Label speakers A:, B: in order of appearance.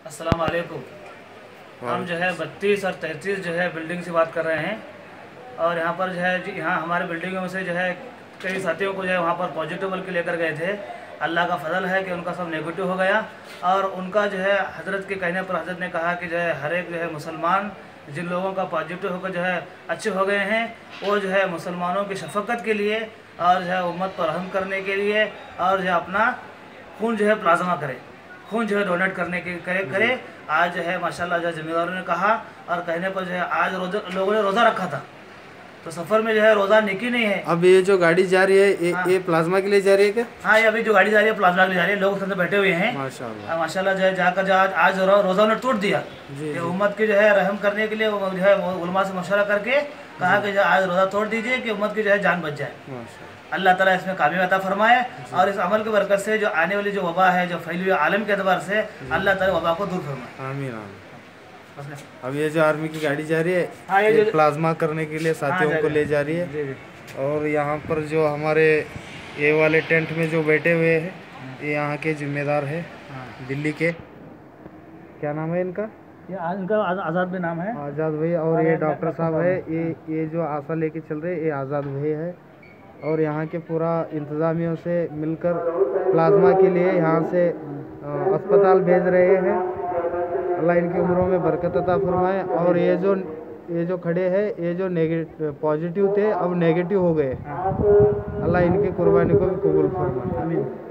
A: अस्सलाम वालेकुम। हम जो है 32 और 33 जो है बिल्डिंग से बात कर रहे हैं और यहाँ पर जो है यहाँ हमारे बिल्डिंगों में से जो है कई साथियों को जो है वहाँ पर पॉजिटिव बल के लेकर गए थे। अल्लाह का फजल है कि उनका सब नेगेटिव हो गया और उनका जो है हज़रत के कहने पर हज़रत ने कहा कि जो है हर एक जो है मुसलमान जिन लोगों का पॉजिटिव होकर जो है अच्छे हो गए हैं वो जो है मुसलमानों की शफकत के लिए और जो है उम्मत पर रहम करने के लिए और जो है अपना खून जो है प्लाज्मा करे, खून जो है डोनेट करने के करे। आज जो है माशाल्लाह जो है ज़िम्मेदारों ने कहा और कहने पर जो है आज लोगों ने रोज़ा रखा था तो सफ़र में जो है रोज़ा निकी नहीं है।
B: अब ये जो गाड़ी जा रही है ये प्लाज्मा के लिए जा रही है क्या?
A: हाँ, ये अभी जो गाड़ी जा रही है प्लाज्मा के लिए जा रही है। लोग उसके अंदर बैठे हुए हैं माशाल्लाह जो है जाकर जो आज रोज़ा उन्होंने तोड़ दिया कि उम्मत की जो है रहम करने के लिए जो है उलमा से मशवरा करके कहा कि जो आज रोज़ा तोड़ दीजिए कि उम्मत की जो है जान बच जाए। अल्लाह ताला इसमें कामयाबी अता फरमाए और इस अमल की बरकत से जो आने वाली जो वबा है जो फैली हुई आलम के अतबार से अल्लाह ताला वबा को दूर फरमाए।
B: आमीन आमीन। अब ये जो आर्मी की गाड़ी जा रही है
A: हाँ,
B: ये प्लाज्मा करने के लिए साथियों को ले जा रही है। और यहाँ पर जो हमारे ये वाले टेंट में जो बैठे हुए हैं ये यहाँ के जिम्मेदार है दिल्ली के, क्या नाम है इनका?
A: इनका आज़ाद भी नाम है,
B: आज़ाद भाई। और ये डॉक्टर साहब है, ये जो आशा लेके चल रहे ये आज़ाद भाई है। और यहाँ के पूरा इंतज़ामियों से मिलकर प्लाज्मा के लिए यहाँ से अस्पताल भेज रहे हैं। अल्लाह इनकी उम्रों में बरकत अता फरमाए। और ये जो खड़े हैं ये जो पॉजिटिव थे अब नेगेटिव हो गए, अल्लाह इनकी कुर्बानी को भी कबूल फरमाए। आमीन।